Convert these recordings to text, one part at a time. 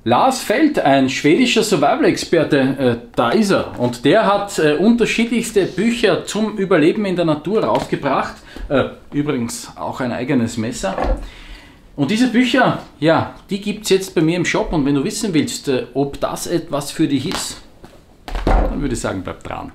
Lars Feld, ein schwedischer Survival-Experte, da ist er. Und der hat unterschiedlichste Bücher zum Überleben in der Natur rausgebracht. Übrigens auch ein eigenes Messer. Und diese Bücher, ja, die gibt es jetzt bei mir im Shop. Und wenn du wissen willst, ob das etwas für dich ist, dann würde ich sagen, bleib dran.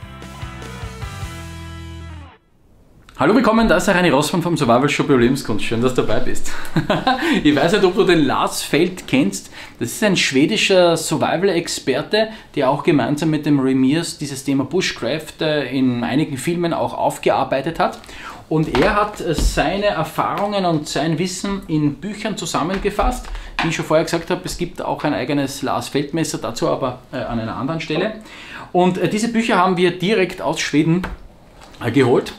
Hallo, willkommen, da ist der Reini Rossmann vom Survival Shop Überlebenskunst. Schön, dass du dabei bist. Ich weiß nicht, ob du den Lars Feld kennst. Das ist ein schwedischer Survival-Experte, der auch gemeinsam mit dem Remiers dieses Thema Bushcraft in einigen Filmen auch aufgearbeitet hat. Und er hat seine Erfahrungen und sein Wissen in Büchern zusammengefasst. Wie ich schon vorher gesagt habe, es gibt auch ein eigenes Lars Feld Messer, dazu aber an einer anderen Stelle. Und diese Bücher haben wir direkt aus Schweden geholt.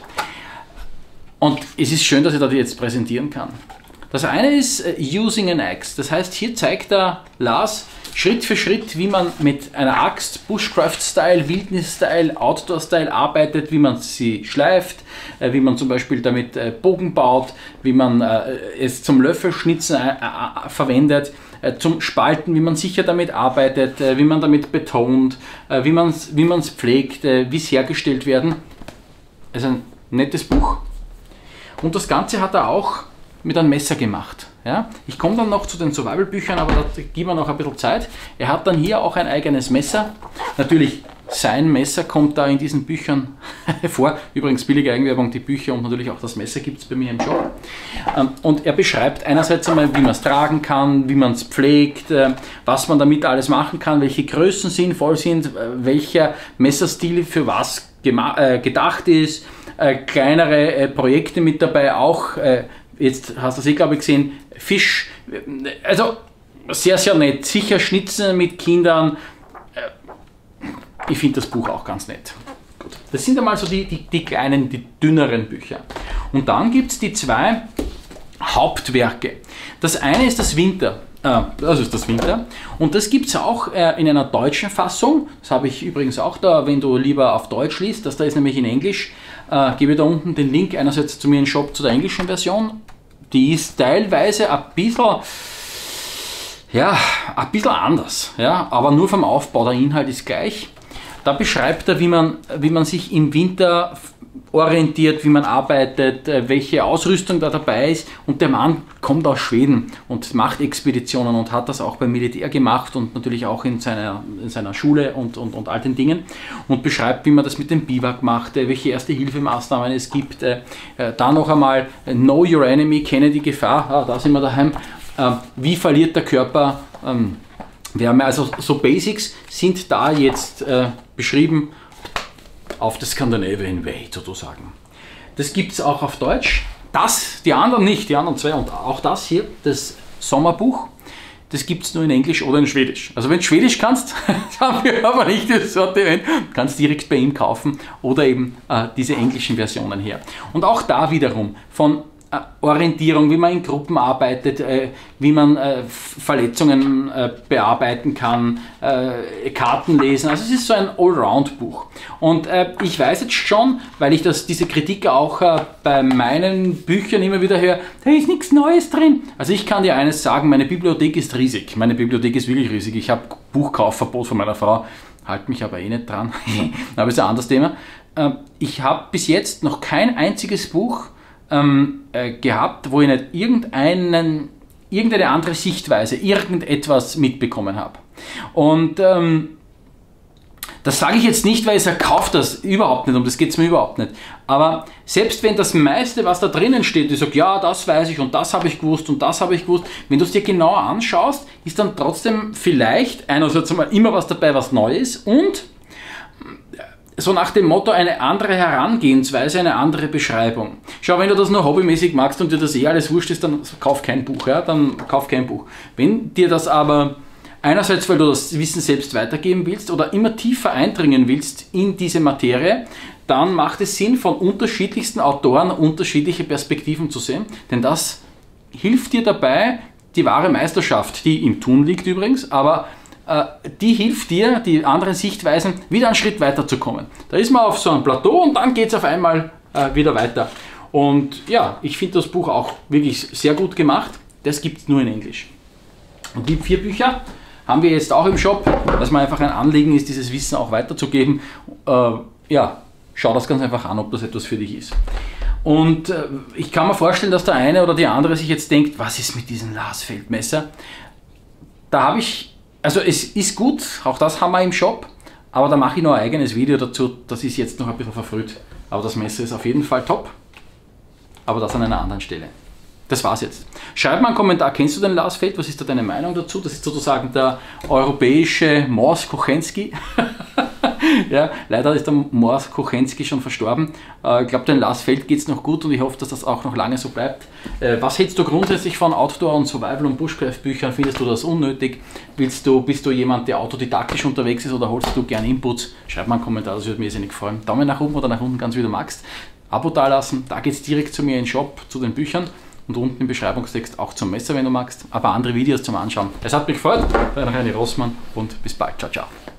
Und es ist schön, dass ich das jetzt präsentieren kann. Das eine ist Using an Axe. Das heißt, hier zeigt der Lars Schritt für Schritt, wie man mit einer Axt, Bushcraft-Style, Wildnis-Style, Outdoor-Style arbeitet, wie man sie schleift, wie man zum Beispiel damit Bogen baut, wie man es zum Löffelschnitzen verwendet, zum Spalten, wie man sicher damit arbeitet, wie man damit betont, wie man es pflegt, wie es hergestellt werden. Also ein nettes Buch. Und das Ganze hat er auch mit einem Messer gemacht. Ja? Ich komme dann noch zu den Survival-Büchern, aber da geben wir noch ein bisschen Zeit. Er hat dann hier auch ein eigenes Messer. Natürlich, sein Messer kommt da in diesen Büchern vor. Übrigens billige Eigenwerbung, die Bücher und natürlich auch das Messer gibt es bei mir im Shop. Und er beschreibt einerseits einmal, wie man es tragen kann, wie man es pflegt, was man damit alles machen kann, welche Größen sinnvoll sind, welcher Messerstil für was gedacht ist. Kleinere Projekte mit dabei, auch, jetzt hast du es glaube ich gesehen, Fisch, also sehr, sehr nett, sicher schnitzen mit Kindern, ich finde das Buch auch ganz nett. Gut. Das sind einmal so die kleinen, die dünneren Bücher. Und dann gibt es die zwei Hauptwerke. Das eine ist das Winter. Das ist das Winter. Und das gibt es auch in einer deutschen Fassung. Das habe ich übrigens auch da, wenn du lieber auf Deutsch liest. Das da ist nämlich in Englisch. Gebe da unten den Link einerseits zu mir im Shop zu der englischen Version. Die ist teilweise ein bisschen anders. Ja? Aber nur vom Aufbau, der Inhalt ist gleich. Da beschreibt er, wie man sich im Winter orientiert, wie man arbeitet, welche Ausrüstung da dabei ist. Und der Mann kommt aus Schweden und macht Expeditionen und hat das auch beim Militär gemacht und natürlich auch in seiner Schule und all den Dingen. Und beschreibt, wie man das mit dem Biwak macht, welche Erste-Hilfe-Maßnahmen es gibt. Da noch einmal Know Your Enemy, kenne die Gefahr, da sind wir daheim. Wie verliert der Körper Wärme? Also so Basics sind da jetzt beschrieben auf der Scandinavian Way sozusagen. Das gibt es auch auf Deutsch. Die anderen nicht, die anderen zwei. Und auch das hier, das Sommerbuch, das gibt es nur in Englisch oder in Schwedisch. Also wenn du Schwedisch kannst, haben wir aber nicht das Sortiment, kannst direkt bei ihm kaufen oder eben diese englischen Versionen her. Und auch da wiederum von Orientierung, wie man in Gruppen arbeitet, wie man Verletzungen bearbeiten kann, Karten lesen. Also es ist so ein Allround-Buch. Und ich weiß jetzt schon, weil ich diese Kritik auch bei meinen Büchern immer wieder höre, da ist nichts Neues drin. Also ich kann dir eines sagen, meine Bibliothek ist riesig. Meine Bibliothek ist wirklich riesig. Ich habe Buchkaufverbot von meiner Frau, halte mich aber eh nicht dran. Aber das ist ein anderes Thema. Ich habe bis jetzt noch kein einziges Buch gehabt, wo ich nicht irgendeine andere Sichtweise, irgendetwas mitbekommen habe. Und das sage ich jetzt nicht, weil ich sage, kauft das überhaupt nicht, um das geht es mir überhaupt nicht. Aber selbst wenn das meiste, was da drinnen steht, ich sage, ja, das weiß ich und das habe ich gewusst und das habe ich gewusst, wenn du es dir genauer anschaust, ist dann trotzdem vielleicht einerseits mal immer was dabei, was neu ist und so nach dem Motto eine andere Herangehensweise, eine andere Beschreibung. Schau, wenn du das nur hobbymäßig magst und dir das eh alles wurscht ist, dann kauf kein Buch. Ja? Dann kauf kein Buch. Wenn dir das aber einerseits, weil du das Wissen selbst weitergeben willst oder immer tiefer eindringen willst in diese Materie, dann macht es Sinn, von unterschiedlichsten Autoren unterschiedliche Perspektiven zu sehen, denn das hilft dir dabei, die wahre Meisterschaft, die im Tun liegt übrigens, aber die hilft dir, die anderen Sichtweisen, wieder einen Schritt weiter zu kommen. Da ist man auf so einem Plateau und dann geht es auf einmal wieder weiter. Und ja, ich finde das Buch auch wirklich sehr gut gemacht. Das gibt es nur in Englisch. Und die 4 Bücher haben wir jetzt auch im Shop, dass mir einfach ein Anliegen ist, dieses Wissen auch weiterzugeben. Ja, schau das ganz einfach an, ob das etwas für dich ist. Und ich kann mir vorstellen, dass der eine oder die andere sich jetzt denkt, was ist mit diesem Lasfeldmesser? Da habe ich, also es ist gut, auch das haben wir im Shop, aber da mache ich noch ein eigenes Video dazu, das ist jetzt noch ein bisschen verfrüht. Aber das Messer ist auf jeden Fall top, aber das an einer anderen Stelle. Das war's jetzt. Schreib mal einen Kommentar, kennst du den Lasfeld? Was ist da deine Meinung dazu? Das ist sozusagen der europäische Mors Kochenski. Ja, leider ist der Mors Kochenski schon verstorben. Ich glaube, den Lasfeld geht es noch gut und ich hoffe, dass das auch noch lange so bleibt. Was hältst du grundsätzlich von Outdoor- und Survival- und Bushcraft-Büchern? Findest du das unnötig? Bist du jemand, der autodidaktisch unterwegs ist oder holst du gerne Inputs? Schreib mal einen Kommentar, das würde mich irrsinnig freuen. Daumen nach oben oder nach unten, ganz wie du magst. Abo dalassen, da geht es direkt zu mir in den Shop, zu den Büchern. Und unten im Beschreibungstext auch zum Messer, wenn du magst. Aber andere Videos zum Anschauen. Es hat mich gefreut. Dein René Rossmann und bis bald. Ciao, ciao.